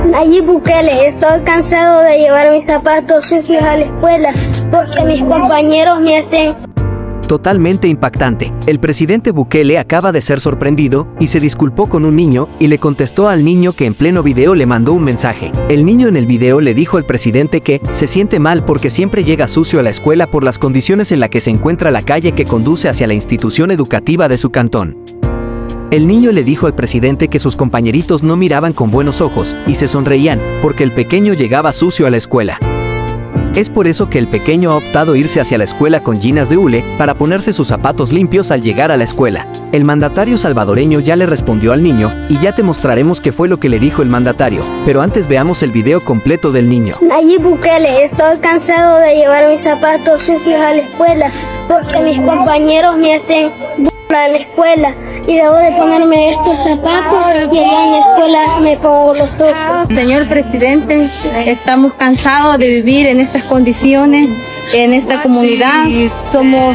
Nayib Bukele, estoy cansado de llevar mis zapatos sucios a la escuela porque mis compañeros me hacen... Totalmente impactante. El presidente Bukele acaba de ser sorprendido y se disculpó con un niño y le contestó al niño que en pleno video le mandó un mensaje. El niño en el video le dijo al presidente que se siente mal porque siempre llega sucio a la escuela por las condiciones en las que se encuentra la calle que conduce hacia la institución educativa de su cantón. El niño le dijo al presidente que sus compañeritos no miraban con buenos ojos y se sonreían porque el pequeño llegaba sucio a la escuela. Es por eso que el pequeño ha optado irse hacia la escuela con jeans de hule para ponerse sus zapatos limpios al llegar a la escuela. El mandatario salvadoreño ya le respondió al niño y ya te mostraremos qué fue lo que le dijo el mandatario, pero antes veamos el video completo del niño. Nayib Bukele, estoy cansado de llevar mis zapatos sucios a la escuela porque mis compañeros me hacen burla en la escuela y debo de ponerme estos zapatos y allá en la escuela me pongo los otros. Señor presidente, estamos cansados de vivir en estas condiciones, en esta comunidad. Somos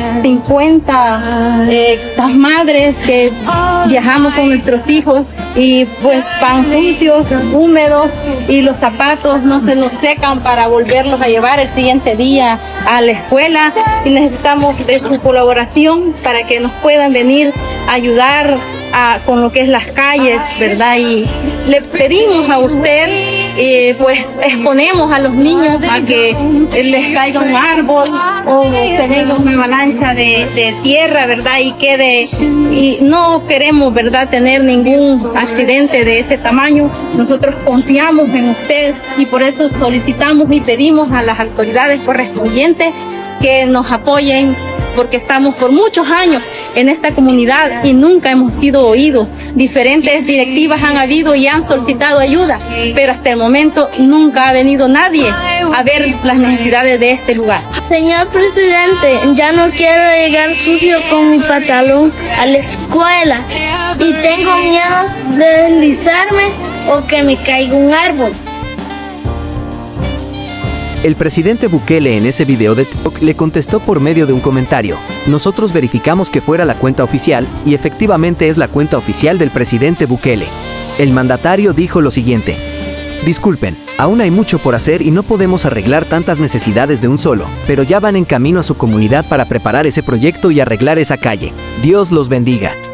50 las madres que viajamos con nuestros hijos y pues van sucios, húmedos y los zapatos no se nos secan para volverlos a llevar el siguiente día a la escuela y necesitamos de su colaboración para que nos puedan venir a ayudar con lo que es las calles, ¿verdad? Y le pedimos a usted, pues exponemos a los niños a que les caiga un árbol o se venga una avalancha de tierra, ¿verdad? Y no queremos, ¿verdad?, tener ningún accidente de ese tamaño. Nosotros confiamos en usted y por eso solicitamos y pedimos a las autoridades correspondientes que nos apoyen, porque estamos por muchos años en esta comunidad y nunca hemos sido oídos. Diferentes directivas han habido y han solicitado ayuda, pero hasta el momento nunca ha venido nadie a ver las necesidades de este lugar. Señor presidente, ya no quiero llegar sucio con mi pantalón a la escuela y tengo miedo de deslizarme o que me caiga un árbol. El presidente Bukele en ese video de TikTok le contestó por medio de un comentario. Nosotros verificamos que fuera la cuenta oficial y efectivamente es la cuenta oficial del presidente Bukele. El mandatario dijo lo siguiente: disculpen, aún hay mucho por hacer y no podemos arreglar tantas necesidades de un solo, pero ya van en camino a su comunidad para preparar ese proyecto y arreglar esa calle. Dios los bendiga.